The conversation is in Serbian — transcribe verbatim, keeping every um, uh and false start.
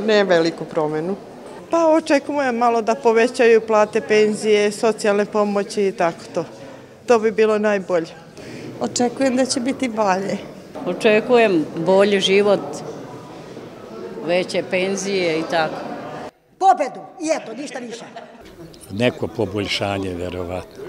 ne veliku promenu. Pa očekujem malo da povećaju plate, penzije, socijalne pomoći i tako to. To bi bilo najbolje. Očekujem da će biti bolje. Očekujem bolji život, veće penzije i tako. Pobedu i eto, ništa više. Neko poboljšanje, verovatno.